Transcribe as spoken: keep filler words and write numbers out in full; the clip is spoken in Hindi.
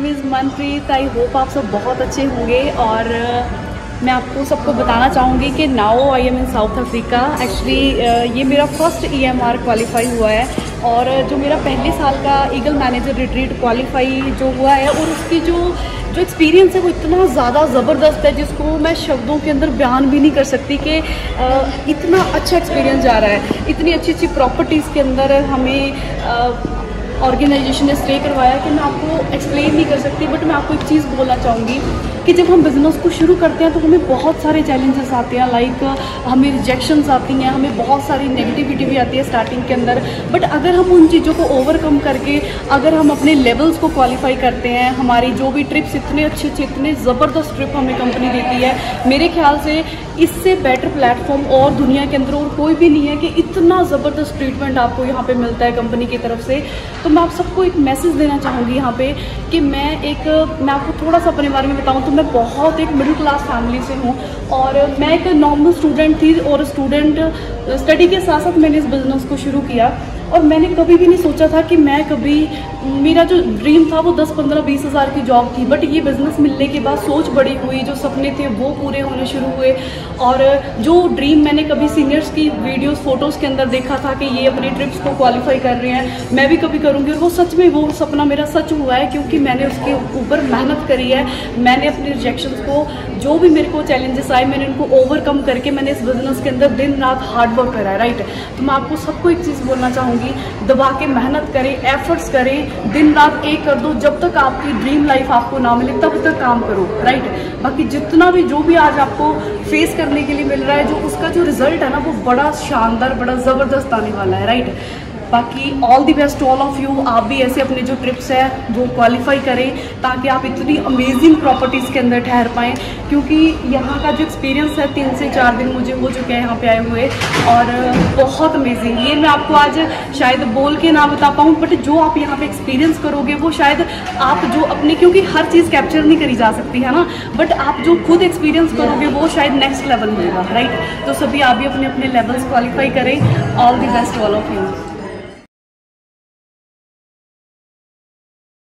इज़ मनप्रीत। आई होप आप सब बहुत अच्छे होंगे। और मैं आपको सबको बताना चाहूँगी कि now I am in South Africa. Actually ये मेरा first E M R qualify हुआ है, और जो मेरा पहले साल का ईगल मैनेजर रिट्रीट क्वालिफाई जो हुआ है, और उसकी जो जो एक्सपीरियंस है वो इतना ज़्यादा ज़बरदस्त है जिसको मैं शब्दों के अंदर बयान भी नहीं कर सकती कि इतना अच्छा एक्सपीरियंस जा रहा है। इतनी अच्छी अच्छी प्रॉपर्टीज़ के अंदर हमें ऑर्गेनाइजेशन ने स्टे करवाया कि मैं आपको एक्सप्लेन नहीं कर सकती। बट मैं आपको एक चीज़ बोलना चाहूँगी कि जब हम बिज़नेस को शुरू करते हैं तो हमें बहुत सारे चैलेंजेस आते हैं, लाइक हमें रिजेक्शंस आती हैं, हमें बहुत सारी नेगेटिविटी भी आती है स्टार्टिंग के अंदर। बट अगर हम उन चीज़ों को ओवरकम करके अगर हम अपने लेवल्स को क्वालिफाई करते हैं, हमारी जो भी ट्रिप्स इतने अच्छे अच्छे इतने ज़बरदस्त ट्रिप हमें कंपनी देती है, मेरे ख्याल से इससे बेटर प्लेटफॉर्म और दुनिया के अंदर और कोई भी नहीं है कि इतना ज़बरदस्त ट्रीटमेंट आपको यहाँ पे मिलता है कंपनी की तरफ से। तो मैं आप सबको एक मैसेज देना चाहूँगी यहाँ पे कि मैं एक मैं आपको थोड़ा सा अपने बारे में बताऊँ तो मैं बहुत एक मिडिल क्लास फैमिली से हूँ, और मैं एक नॉर्मल स्टूडेंट थी, और स्टूडेंट स्टडी के साथ साथ मैंने इस बिज़नेस को शुरू किया। और मैंने कभी भी नहीं सोचा था कि मैं कभी, मेरा जो ड्रीम था वो दस पंद्रह बीस हज़ार की जॉब थी। बट ये बिज़नेस मिलने के बाद सोच बड़ी हुई, जो सपने थे वो पूरे होने शुरू हुए। और जो ड्रीम मैंने कभी सीनियर्स की वीडियोस फोटोज़ के अंदर देखा था कि ये अपने ट्रिप्स को क्वालिफाई कर रहे हैं, मैं भी कभी करूँगी, और वो सच में वो सपना मेरा सच हुआ है, क्योंकि मैंने उसके ऊपर मेहनत करी है। मैंने अपने रिजेक्शंस को, जो भी मेरे को चैलेंजेस आए, मैंने उनको ओवरकम करके मैंने इस बिज़नेस के अंदर दिन रात हार्ड वर्क करा है, राइट। तो मैं आपको सबको एक चीज़ बोलना चाहूँगी, दबा के मेहनत करें, एफर्ट्स करें, दिन रात एक कर दो। जब तक आपकी ड्रीम लाइफ आपको ना मिले तब तक काम करो, राइट। बाकी जितना भी जो भी आज आपको फेस करने के लिए मिल रहा है, जो उसका जो रिजल्ट है ना वो बड़ा शानदार बड़ा ज़बरदस्त आने वाला है, राइट। बाकी all the best all of you. आप भी ऐसे अपने जो ट्रिप्स है वो क्वालिफाई करें, ताकि आप इतनी अमेजिंग प्रॉपर्टीज़ के अंदर ठहर पाएँ, क्योंकि यहाँ का जो एक्सपीरियंस है तीन से चार दिन मुझे हो चुके हैं यहाँ पे आए हुए, और बहुत अमेजिंग। ये मैं आपको आज शायद बोल के ना बता पाऊँ, बट जो आप यहाँ पे एक्सपीरियंस करोगे वो शायद आप जो अपने, क्योंकि हर चीज़ कैप्चर नहीं करी जा सकती है ना, बट आप जो खुद एक्सपीरियंस करोगे वो शायद नेक्स्ट लेवल में होगा, राइट। तो सभी आप भी अपने अपने लेवल्स क्वालिफाई करें। All the best all of you.